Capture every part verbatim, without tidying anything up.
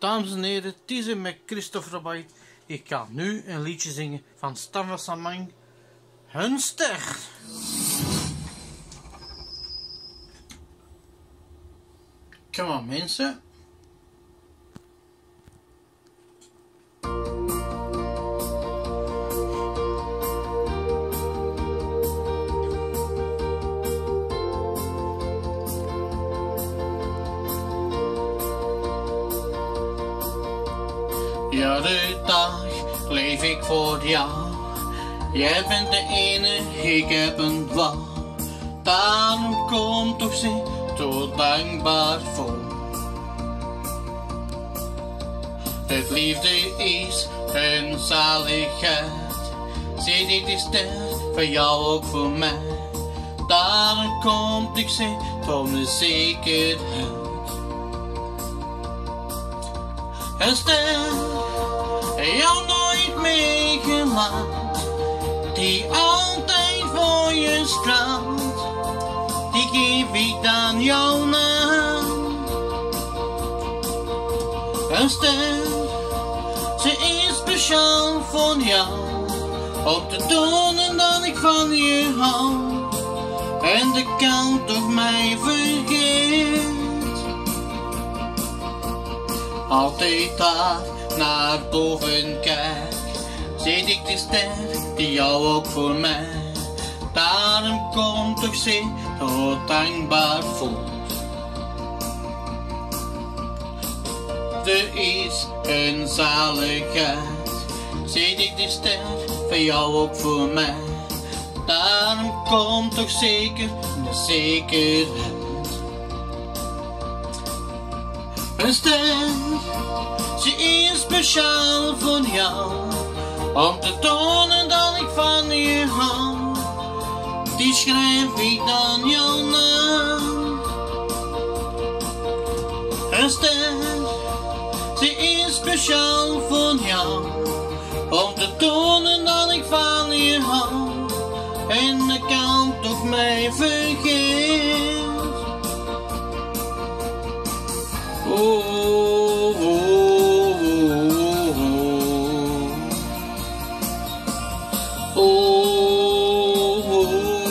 Dames en heren, het is met Christopher White. Ik ga nu een liedje zingen van Stan van Samang, Hun Ster. Kom aan mensen. Ja, de dag leef ik voor jou. Jij bent de ene, ik heb een dwaal. Daarom komt toch ze tot dankbaar voor. Het liefde is een zaligheid. Zie dit is ster voor jou ook voor mij. Daarom komt ik ze tot mijn zekerheid. Een ster, jou nooit meegelaat, die altijd voor je straalt, die geef ik dan jou naam. Een ster, ze is speciaal voor jou, om te tonen dat ik van je hou, en de kant toch mij vergeet. Altijd daar naar boven kijk, zie ik de ster die jou ook voor mij. Daarom komt toch ze tot dankbaar voelt. Er is een zaligheid, zie ik de ster voor jou ook voor mij. Daarom komt toch zeker de zekerheid. Een ster, ze is speciaal voor jou, om te tonen dat ik van je hou. Die schrijf ik dan jouw naam. Een ster, ze is speciaal voor jou, om te tonen dat ik van je hou, en de kant toch mij vergeet. Oh, oh, oh, oh, oh, oh,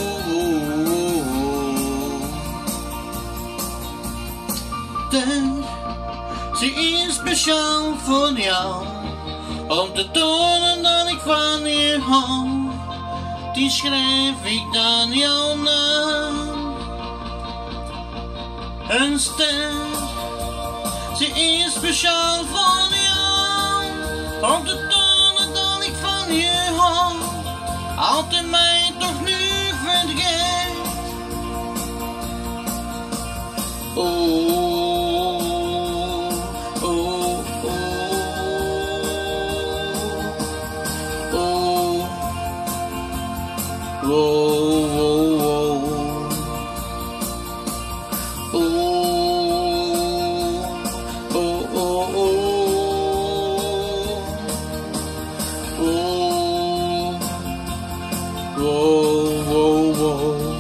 oh. Ze is speciaal voor jou, om te tonen dat ik van je hou. Die schrijf ik dan jouw naam. Een ster, ze is speciaal voor jou, om te tonen dat ik van je hou, altijd mij toch nu vergeet. Oh, oh, oh, oh, oh, oh, oh. Wow, wow, wow.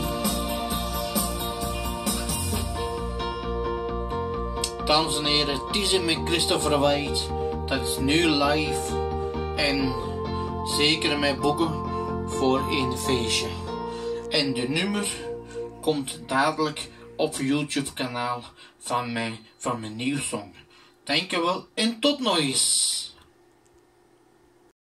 Dames en heren, het is met Christopher White. Dat is nu live en zeker met boeken voor een feestje. En de nummer komt dadelijk op YouTube kanaal van mijn, van mijn nieuwe song. Dankjewel en tot nog eens.